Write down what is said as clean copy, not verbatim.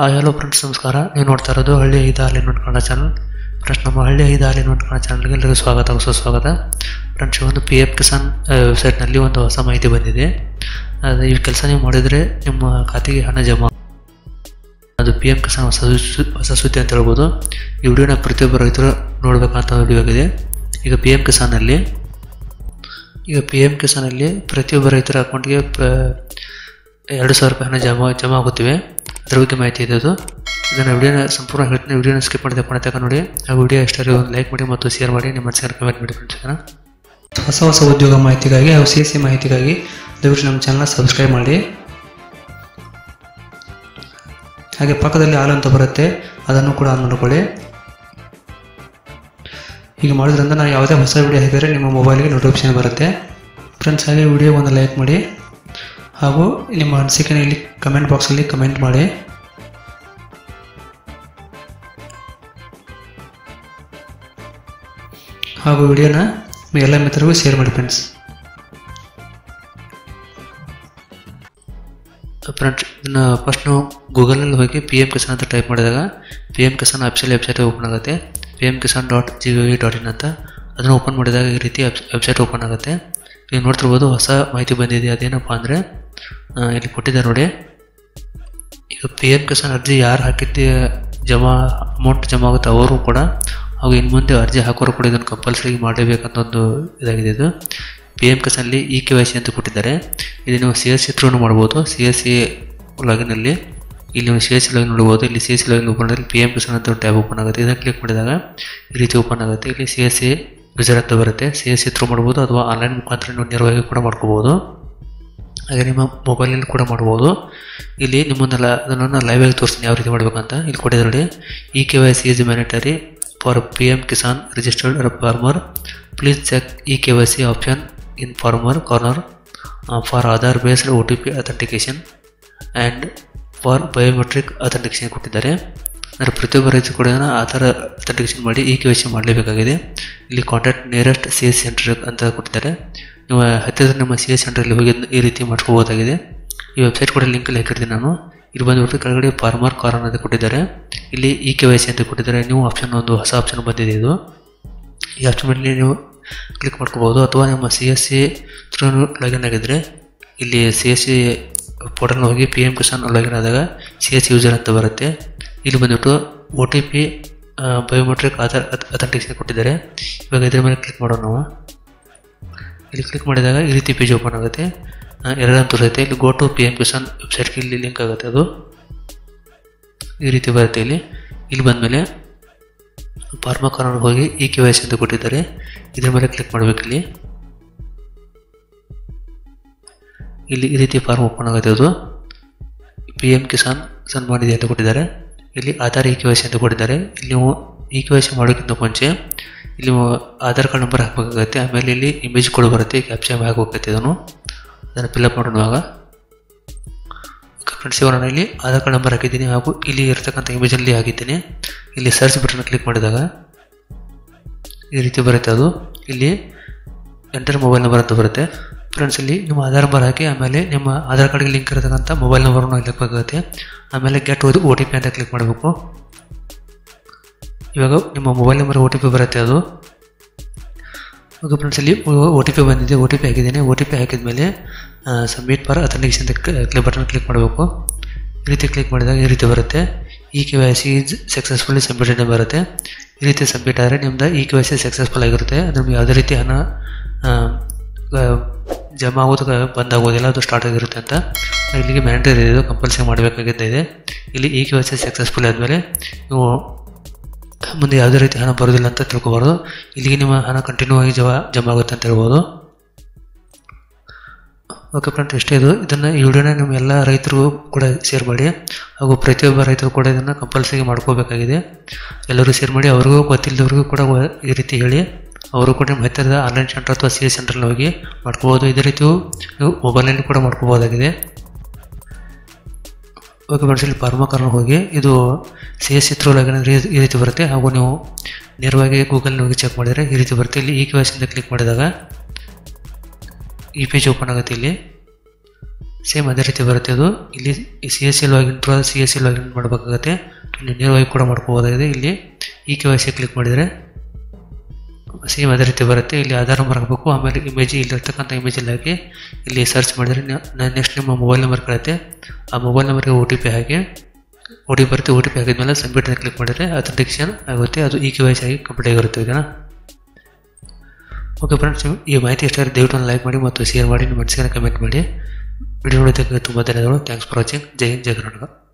Hello friends, ನಮಸ್ಕಾರ. ನೀವು ನೋಡ್ತಾ ಇರೋದು ಹಳ್ಳಿ ಐದ ಹಾಲಿನ ಕನ್ನಡ ಚಾನಲ್. ಫ್ರೆಂಡ್ಸ್, ನಮ್ಮ ಹಳ್ಳಿ ಐದ ಹಾಲಿನ ಕನ್ನಡ ಚಾನಲ್ಗೆ ಎಲ್ಲರಿಗೂ ಸ್ವಾಗತ, ಸುಸ್ವಾಗತ. ಫ್ರೆಂಡ್ಸ್, ಒಂದು PM ಕಿಸಾನ್ ವೆಬ್ಸೈಟ್ನಲ್ಲಿ ಒಂದು ಹೊಸ ಮಾಹಿತಿ ಬಂದಿದೆ. ಅದು ಈ ಕೆಲಸ ನೀವು ಮಾಡಿದರೆ ನಿಮ್ಮ ಖಾತೆಗೆ ಹಣ ಜಮಾ. ಅದು PM ಕಿಸಾನ್ ಹೊಸ ಸುದ್ದಿ ಅಂತ ಹೇಳ್ಬೋದು. ಈ ವಿಡಿಯೋನ ಪ್ರತಿಯೊಬ್ಬ ರೈತರು ನೋಡಬೇಕಂತ ವಿಡಿಯೋ ಆಗಿದೆ. ಈಗ PM ಕಿಸಾನಲ್ಲಿ ಪ್ರತಿಯೊಬ್ಬ ರೈತರ ಅಕೌಂಟ್ಗೆ 2,000 ರೂಪಾಯಿ ಹಣ ಜಮಾ ಆಗುತ್ತಿವೆ. ಅದರ ಬಗ್ಗೆ ಮಾಹಿತಿ ಇದೆ. ಇದನ್ನು ವಿಡಿಯೋನ ಸಂಪೂರ್ಣ ಹೇಳ್ತೀನಿ. ವಿಡಿಯೋನ ಸ್ಕಿಪ್ ಮಾಡಿದೆ ತನಕ ನೋಡಿ. ಆ ವಿಡಿಯೋ ಇಷ್ಟರಿಗೆ ಒಂದು ಲೈಕ್ ಮಾಡಿ ಮತ್ತು ಶೇರ್ ಮಾಡಿ, ನಿಮ್ಮ ಮನಸ್ಸಿಗೆ ಕಮೆಂಟ್ ಮಾಡಿ ಫ್ರೆಂಡ್ಸ್. ಹೊಸ ಉದ್ಯೋಗ ಮಾಹಿತಿಗಾಗಿ ಹಾಗೂ CSC ಮಾಹಿತಿಗಾಗಿ ದಯವಿಟ್ಟು ನಮ್ಮ ಚಾನಲ್ನ ಸಬ್ಸ್ಕ್ರೈಬ್ ಮಾಡಿ. ಹಾಗೆ ಪಕ್ಕದಲ್ಲಿ ಆಲ್ ಅಂತ ಬರುತ್ತೆ, ಅದನ್ನು ಕೂಡ ಆನ್ ಮಾಡಿಕೊಳ್ಳಿ. ಹೀಗೆ ಮಾಡೋದ್ರಿಂದ ನಾನು ಯಾವುದೇ ಹೊಸ ವಿಡಿಯೋ ಹಾಕಿದರೆ ನಿಮ್ಮ ಮೊಬೈಲ್ಗೆ ನೋಟಿಫಿಕೇಶನ್ ಬರುತ್ತೆ ಫ್ರೆಂಡ್ಸ್. ಹಾಗೆ ವಿಡಿಯೋ ಒಂದು ಲೈಕ್ ಮಾಡಿ ಹಾಗೂ ನಿಮ್ಮ ಅನಿಸಿಕೆನ ಇಲ್ಲಿ ಕಮೆಂಟ್ ಬಾಕ್ಸಲ್ಲಿ ಕಮೆಂಟ್ ಮಾಡಿ. ಹಾಗೂ ವಿಡಿಯೋನ ಎಲ್ಲ ಮಿತ್ರರಿಗೂ ಶೇರ್ ಮಾಡಿ ಫ್ರೆಂಡ್ಸ್. ಇದನ್ನು ಫಸ್ಟ್ ನಾವು ಗೂಗಲಲ್ಲಿ ಹೋಗಿ PM ಕಿಸಾನ್ ಅಂತ ಟೈಪ್ ಮಾಡಿದಾಗ PM Kisan official website open ಆಗುತ್ತೆ. pmkisan.gov.in ಅಂತ ಅದನ್ನು ಓಪನ್ ಮಾಡಿದಾಗ ಈ ರೀತಿ ವೆಬ್ಸೈಟ್ ಓಪನ್ ಆಗುತ್ತೆ. ನೀವು ನೋಡ್ತಿರ್ಬೋದು, ಹೊಸ ಮಾಹಿತಿ ಬಂದಿದೆ. ಅದೇನಪ್ಪ ಅಂದರೆ ಇಲ್ಲಿ ಕೊಟ್ಟಿದ್ದಾರೆ ನೋಡಿ. ಈಗ PM ಕಿಸಾನ್ ಅರ್ಜಿ ಯಾರು ಹಾಕಿದ್ದು ಅಮೌಂಟ್ ಜಮಾ ಆಗುತ್ತೆ ಅವರು ಕೂಡ, ಹಾಗೂ ಇನ್ನು ಮುಂದೆ ಅರ್ಜಿ ಹಾಕೋರು ಕೂಡ ಇದನ್ನು ಕಂಪಲ್ಸರಿ ಮಾಡಲೇಬೇಕಂತ ಒಂದು ಇದಾಗಿದೆ. ಇದು PM ಕಿಸಾನಲ್ಲಿ EKYC ಅಂತ ಕೊಟ್ಟಿದ್ದಾರೆ. ಇದು ನೀವು CSC ಥ್ರೂ ಮಾಡ್ಬೋದು. CSC ಲಾಗಿನಲ್ಲಿ ಇಲ್ಲಿ ನೀವು CSC ಲಾಗಿನ್ ನೋಡ್ಬೋದು. ಇಲ್ಲಿ CSC ಲಾಗಿನ್ ಓಪನ್ ಮಾಡಿದ್ರೆ PM ಕಿಸಾನ್ ಅಂತ ಟ್ಯಾಬ್ ಓಪನ್ ಆಗುತ್ತೆ. ಇದನ್ನು ಕ್ಲಿಕ್ ಮಾಡಿದಾಗ ಈ ರೀತಿ ಓಪನ್ ಆಗುತ್ತೆ. ಇಲ್ಲಿ CSC ಯೂಸರ್ ಅಂತ ಬರುತ್ತೆ. CSC ಥ್ರೂ ಮಾಡ್ಬೋದು ಅಥವಾ ಆನ್ಲೈನ್ ಮುಖಾಂತರ ನೀವು ನೇರವಾಗಿ ಕೂಡ ಮಾಡ್ಕೋಬೋದು. ಹಾಗೆ ನಿಮ್ಮ ಮೊಬೈಲಲ್ಲಿ ಕೂಡ ಮಾಡ್ಬೋದು. ಇಲ್ಲಿ ನಿಮ್ಮನ್ನೆಲ್ಲ ಅದನ್ನು ಲೈವ್ ಆಗಿ ತೋರಿಸ್ತೀನಿ ಯಾವ ರೀತಿ ಮಾಡಬೇಕಂತ. ಇಲ್ಲಿ ಕೊಟ್ಟಿದ್ದಾರೆ ನೋಡಿ. EKYC is mandatory for PM Kisan registered farmer. Please check EKYC option in farmer corner for Aadhaar based OTP authentication and for biometric authentication ಕೊಟ್ಟಿದ್ದಾರೆ. ಅಂದರೆ ಪ್ರತಿಯೊಬ್ಬ ರೈತರು ಕೂಡ ಆಧಾರ್ ಅಥೆಂಟಿಕೇಶನ್ ಮಾಡಿ EKYC ಮಾಡಲೇಬೇಕಾಗಿದೆ. ಇಲ್ಲಿ ಕಾಂಟ್ಯಾಕ್ಟ್ ನಿಯರೆಸ್ಟ್ CSC ಸೆಂಟರ್ ಅಂತ ಕೊಟ್ಟಿದ್ದಾರೆ. ನೀವು ಹತ್ತಿರ ನಿಮ್ಮ CSC ಸೆಂಟ್ರಲ್ಲಿ ಹೋಗಿ ಈ ರೀತಿ ಮಾಡ್ಕೋಬೋದಾಗಿದೆ. ಈ ವೆಬ್ಸೈಟ್ ಕೂಡ ಲಿಂಕಲ್ಲಿ ಹಾಕಿರ್ತೀನಿ ನಾನು. ಇಲ್ಲಿ ಬಂದುಬಿಟ್ಟು ಕೆಳಗಡೆ ಫಾರ್ಮರ್ ಕಾರ್ನರ್ ಅಂತ ಕೊಟ್ಟಿದ್ದಾರೆ. ಇಲ್ಲಿ EKYC ಅಂತ ಕೊಟ್ಟಿದ್ದಾರೆ. ನೀವು ಆಪ್ಷನ್ ಒಂದು ಹೊಸ ಆಪ್ಷನ್ ಬಂದಿದೆ. ಇದು ಈ ಆಪ್ಷನ್ ಮೇಲೆ ನೀವು ಕ್ಲಿಕ್ ಮಾಡ್ಕೋಬೋದು. ಅಥವಾ ನಿಮ್ಮ CSC ಥ್ರೂ ಲಾಗಿನ್ ಆಗಿದ್ದರೆ ಇಲ್ಲಿ CSC ಪೋರ್ಟಲ್ನ ಹೋಗಿ PM ಕಿಸಾನ್ ಲಾಗಿನ್ ಆದಾಗ CSC ಯೂಸರ್ ಅಂತ ಬರುತ್ತೆ. ಇಲ್ಲಿ ಬಂದುಬಿಟ್ಟು OTP ಬಯೋಮೆಟ್ರಿಕ್ ಆಧಾರ್ ಅಥೆಂಟಿಕೇಶನ್ ಕೊಟ್ಟಿದ್ದಾರೆ. ಇವಾಗ ಇದ್ರ ಮೇಲೆ ಕ್ಲಿಕ್ ಮಾಡೋಣ ನಾವು. ಇಲ್ಲಿ ಕ್ಲಿಕ್ ಮಾಡಿದಾಗ ಈ ರೀತಿ ಪೇಜ್ ಓಪನ್ ಆಗುತ್ತೆ. ಎರಡನ್ನು ತೋರಿಸುತ್ತೆ. ಇಲ್ಲಿ ಗೋ ಟು PM ಕಿಸಾನ್ ವೆಬ್ಸೈಟ್ಗೆ ಇಲ್ಲಿ ಲಿಂಕ್ ಆಗುತ್ತೆ. ಅದು ಈ ರೀತಿ ಬರುತ್ತೆ. ಇಲ್ಲಿ ಬಂದಮೇಲೆ ಫಾರ್ಮರ್ ಕಾರ್ನರ್ ಹೋಗಿ EKYC ಅಂತ ಕೊಟ್ಟಿದ್ದಾರೆ. ಇದ್ರ ಮೇಲೆ ಕ್ಲಿಕ್ ಮಾಡಬೇಕು. ಇಲ್ಲಿ ಈ ರೀತಿ ಫಾರ್ಮ್ ಓಪನ್ ಆಗುತ್ತೆ. ಅದು PM ಕಿಸಾನ್ ಸನ್ಮಾನಿಧಿ ಅಂತ ಕೊಟ್ಟಿದ್ದಾರೆ. ಇಲ್ಲಿ ಆಧಾರ್ EKYC ಅಂತ ಕೊಟ್ಟಿದ್ದಾರೆ. ಇಲ್ಲಿ ನೀವು EKYC ಮಾಡೋಕ್ಕಿಂತ ಮುಂಚೆ ಇಲ್ಲಿ ನೀವು ಆಧಾರ್ ಕಾರ್ಡ್ ನಂಬರ್ ಹಾಕಬೇಕಾಗುತ್ತೆ. ಆಮೇಲೆ ಇಲ್ಲಿ ಇಮೇಜ್ ಕೂಡ ಬರುತ್ತೆ, ಕ್ಯಾಪ್ಚರ್ ಹಾಕಬೇಕಾಗುತ್ತೆ. ಅದನ್ನು ಫಿಲ್ಅಪ್ ಮಾಡೋಣ. ಇವಾಗ ಫ್ರೆಂಡ್ಸ್, ಇವಾಗ ನಾನು ಇಲ್ಲಿ ಆಧಾರ್ ಕಾರ್ಡ್ ನಂಬರ್ ಹಾಕಿದ್ದೀನಿ ಹಾಗೂ ಇಲ್ಲಿ ಇರತಕ್ಕಂಥ ಇಮೇಜಲ್ಲಿ ಹಾಕಿದ್ದೀನಿ. ಇಲ್ಲಿ ಸರ್ಚ್ ಬಟನ್ ಕ್ಲಿಕ್ ಮಾಡಿದಾಗ ಈ ರೀತಿ ಬರುತ್ತೆ. ಅದು ಇಲ್ಲಿ ಎಂಟರ್ ಮೊಬೈಲ್ ನಂಬರ್ ಅಂತ ಬರುತ್ತೆ. ಫ್ರೆಂಡ್ಸ್, ಇಲ್ಲಿ ನಿಮ್ಮ ಆಧಾರ್ ನಂಬರ್ ಹಾಕಿ ಆಮೇಲೆ ನಿಮ್ಮ ಆಧಾರ್ ಕಾರ್ಡ್ಗೆ ಲಿಂಕ್ ಇರತಕ್ಕಂಥ ಮೊಬೈಲ್ ನಂಬರನ್ನು ಇಲ್ಲಿ ಹಾಕಬೇಕಾಗುತ್ತೆ. ಆಮೇಲೆ ಗೆಟ್ OTP ಅಂತ ಕ್ಲಿಕ್ ಮಾಡಬೇಕು. ಇವಾಗ ನಿಮ್ಮ ಮೊಬೈಲ್ ನಂಬರ್ OTP ಬರುತ್ತೆ. ಅದು ಓಕೆ ಫ್ರೆಂಡ್ಸ್, ಇಲ್ಲಿ OTP ಬಂದಿದೆ. OTP ಹಾಕಿದ್ದೀನಿ. OTP ಹಾಕಿದ ಮೇಲೆ ಸಬ್ಮಿಟ್ ಫಾರ್ ಅಥೆಂಟಿಕೇಶನ್ ಅಂತ ಬಟನ್ ಕ್ಲಿಕ್ ಮಾಡಬೇಕು. ಈ ರೀತಿ ಕ್ಲಿಕ್ ಮಾಡಿದಾಗ ಈ ರೀತಿ ಬರುತ್ತೆ. EKYC ಈಸ್ ಸಕ್ಸಸ್ಫುಲಿ ಸಬ್ಮಿಟೆಡ್ ಅಂತ ಬರುತ್ತೆ. ಈ ರೀತಿ ಸಬ್ಮಿಟ್ ಆದರೆ ನಿಮ್ಮದು EKYC ಸಕ್ಸಸ್ಫುಲ್ ಆಗಿರುತ್ತೆ. ಅದು ನಿಮ್ಗೆ ಯಾವುದೇ ರೀತಿ ಹಣ ಜಮಾ ಆಗೋದು ಬಂದಾಗೋದಿಲ್ಲ, ಅದು ಸ್ಟಾರ್ಟ್ ಆಗಿರುತ್ತೆ ಅಂತ. ಇಲ್ಲಿಗೆ ಮ್ಯಾಂಡೇಟರಿ ಇದು ಕಂಪಲ್ಸರಿ ಮಾಡಬೇಕಾಗಿದೆ. ಇಲ್ಲಿ EKYC ಸಕ್ಸಸ್ಫುಲ್ ಆದಮೇಲೆ ನೀವು ಮುಂದೆ ಯಾವುದೇ ರೀತಿ ಹಣ ಬರೋದಿಲ್ಲ ಅಂತ ತಿಳ್ಕೊಬಾರ್ದು. ಇಲ್ಲಿಗೆ ನಿಮ್ಮ ಹಣ ಕಂಟಿನ್ಯೂ ಆಗಿ ಜಮಾ ಆಗುತ್ತೆ ಅಂತ ಹೇಳ್ಬೋದು. ಓಕೆ ಫ್ರೆಂಡ್ಸ್, ಇಷ್ಟೇ ಇದು. ಈ ವಿಡಿಯೋನ ನಿಮ್ಮ ಎಲ್ಲ ರೈತರಿಗೂ ಕೂಡ ಶೇರ್ ಮಾಡಿ ಹಾಗೂ ಪ್ರತಿಯೊಬ್ಬ ರೈತರು ಕೂಡ ಇದನ್ನು ಕಂಪಲ್ಸರಿ ಮಾಡ್ಕೋಬೇಕಾಗಿದೆ. ಎಲ್ಲರೂ ಶೇರ್ ಮಾಡಿ. ಅವ್ರಿಗೂ ಗೊತ್ತಿಲ್ಲದವ್ರಿಗೂ ಕೂಡ ಈ ರೀತಿ ಹೇಳಿ. ಅವರು ಕೂಡ ನಿಮ್ಮ ಹತ್ತಿರದ ಆನ್ಲೈನ್ ಸೆಂಟರ್ ಅಥವಾ CSC ಸೆಂಟ್ರಲ್ಲಿ ಹೋಗಿ ಮಾಡ್ಕೋಬೋದು. ಇದೇ ರೀತಿಯೂ ನೀವು ಮೊಬೈಲಲ್ಲಿ ಕೂಡ ಮಾಡ್ಕೋಬೋದಾಗಿದೆ. ಓಕೆ ಫ್ರೆಂಡ್ಸ್, ಇಲ್ಲಿ ಫಾರ್ಮರ್ ಕಾರ್ನರ್ ಹೋಗಿ ಇದು CSC ಥ್ರೂ ಲಾಗಿನ್ ಈ ರೀತಿ ಬರುತ್ತೆ. ಹಾಗೂ ನೀವು ನೇರವಾಗಿ ಗೂಗಲ್ನ ಹೋಗಿ ಚೆಕ್ ಮಾಡಿದರೆ ಈ ರೀತಿ ಬರುತ್ತೆ. ಇಲ್ಲಿ EKYC ಅಂತ ಕ್ಲಿಕ್ ಮಾಡಿದಾಗ ಈ ಪೇಜ್ ಓಪನ್ ಆಗುತ್ತೆ. ಇಲ್ಲಿ ಸೇಮ್ ಅದೇ ರೀತಿ ಬರುತ್ತೆ. ಅದು ಇಲ್ಲಿ CSC ಲಾಗಿನ್ CSC ಲಾಗಿನ್ ಮಾಡಬೇಕಾಗುತ್ತೆ. ಇಲ್ಲಿ ನೇರವಾಗಿ ಕೂಡ ಮಾಡ್ಕೋಬೋದಾಗಿದೆ. ಇಲ್ಲಿ KYC ಕ್ಲಿಕ್ ಮಾಡಿದರೆ ಸೇಮ್ ಅದೇ ರೀತಿ ಬರುತ್ತೆ. ಇಲ್ಲಿ ಆಧಾರ್ ನಂಬರ್ ಹಾಕಬೇಕು, ಆಮೇಲೆ ಇಮೇಜ್ ಇಲ್ಲಿರ್ತಕ್ಕಂಥ ಇಮೇಜಲ್ಲಿ ಹಾಕಿ ಇಲ್ಲಿ ಸರ್ಚ್ ಮಾಡಿದರೆ ನೆಕ್ಸ್ಟ್ ನಿಮ್ಮ ಮೊಬೈಲ್ ನಂಬರ್ ಕೇಳುತ್ತೆ. ಆ ಮೊಬೈಲ್ ನಂಬರ್ಗೆ OTP ಹಾಕಿ ಬರುತ್ತೆ. OTP ಹಾಕಿದ್ಮೇಲೆ ಸಬ್ಮಿಟ್ ಅಂತ ಕ್ಲಿಕ್ ಮಾಡಿದರೆ ಅಥೆಂಟಿಕೇಷನ್ ಆಗುತ್ತೆ. ಅದು KYC ಆಗಿ ಕಂಪ್ಲೀಟ್ ಆಗಿರುತ್ತೆ. ಓಕೆನಾ? ಓಕೆ ಫ್ರೆಂಡ್ಸ್, ಈ ಮಾಹಿತಿ ಇಷ್ಟ ಆದರೆ ದಯವಿಟ್ಟು ಲೈಕ್ ಮಾಡಿ ಮತ್ತು ಶೇರ್ ಮಾಡಿ, ನಿಮ್ಮ ಮನಸ್ಸಿಗೆ ಕಮೆಂಟ್ ಮಾಡಿ. ವಿಡಿಯೋ ನೋಡೋದಕ್ಕೆ ತುಂಬ ಧನ್ಯವಾದಗಳು. Thanks for watching. ಜೈ ಹಿಂದ್, ಜೈ ಕರ್ನಾಟಕ.